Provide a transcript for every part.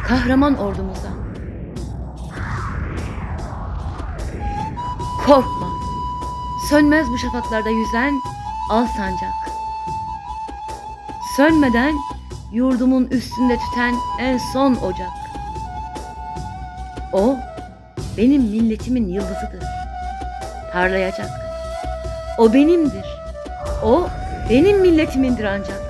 kahraman ordumuza. Korkma, sönmez bu şafaklarda yüzen al sancak. Sönmeden yurdumun üstünde tüten en son ocak. O benim milletimin yıldızıdır, parlayacak. O benimdir, o benim milletimindir ancak.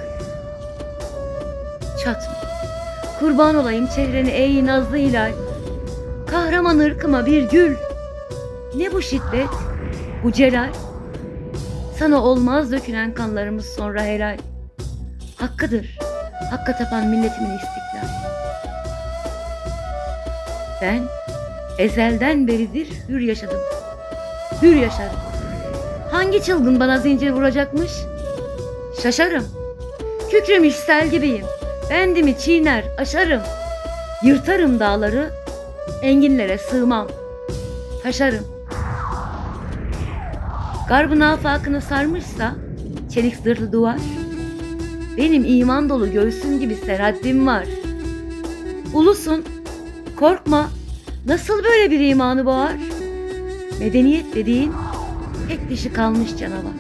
Çatma, kurban olayım çehreni ey nazlı hilal. Kahraman ırkıma bir gül. Ne bu şiddet, bu celal? Sana olmaz dökülen kanlarımız sonra helal. Hakkıdır, hakka tapan milletimin istiklal. Ben ezelden beridir hür yaşadım, hür yaşarım. Hangi çılgın bana zincir vuracakmış? Şaşarım, kükremiş sel gibiyim. Bendimi çiğner aşarım. Yırtarım dağları, enginlere sığmam. Taşarım. Garbın afakını sarmışsa çelik zırhlı duvar, benim iman dolu göğsüm gibi serhaddim var. Ulusun, korkma, nasıl böyle bir imanı boğar? Medeniyet dediğin tek dişi kalmış canavar.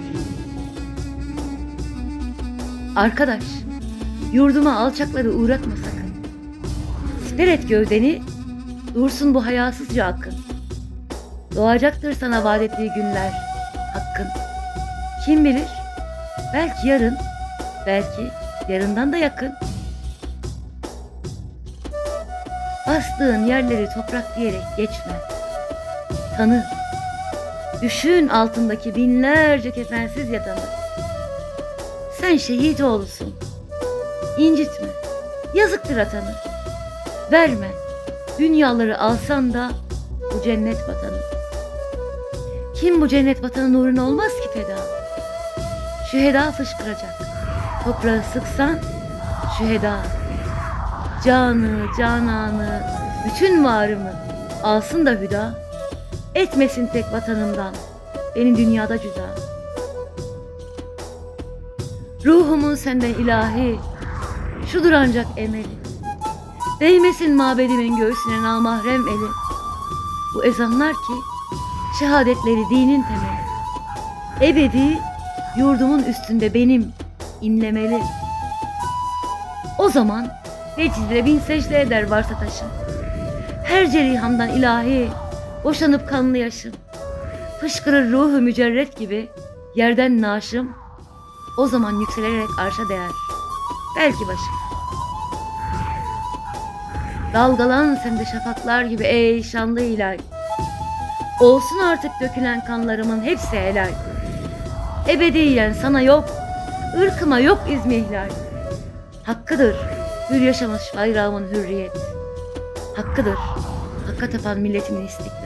Arkadaş, yurduma alçakları uğratma sakın. Siper et gövdeni, dursun bu hayasızca akın. Doğacaktır sana vaat ettiği günler, hakkın. Kim bilir, belki yarın, belki yarından da yakın. Bastığın yerleri toprak diyerek geçme. Tanı, düşün altındaki binlerce kefensiz yatanı. Sen şehit oğlusun. İncitme, yazıktır atanı. Verme, dünyaları alsan da bu cennet vatanı. Kim bu cennet vatanın uğruna olmaz ki feda? Şüheda fışkıracak, toprağı sıksan şüheda. Canı, cananı, bütün varımı alsın da hüda. Etmesin tek vatanımdan beni dünyada cüda. Ruhumun senden ilahi, şudur ancak emeli. Değmesin mabedimin göğsüne namahrem eli. Bu ezanlar ki şehadetleri dinin temeli. Ebedi yurdumun üstünde benim inlemeli. O zaman vecizle bin secde eder varsa taşın. Her cerihamdan ilahi boşanıp kanlı yaşım. Fışkırır ruhu mücerret gibi yerden naşım. O zaman yükselerek arşa değer belki başım. Dalgalan sen de şafaklar gibi ey şanlı hilal. Olsun artık dökülen kanlarımın hepsi helal. Ebediyen sana yok, ırkıma yok izmihlal. Hakkıdır hür yaşamış bayrağımın hürriyet. Hakkıdır hakka tapan milletimin istiklal.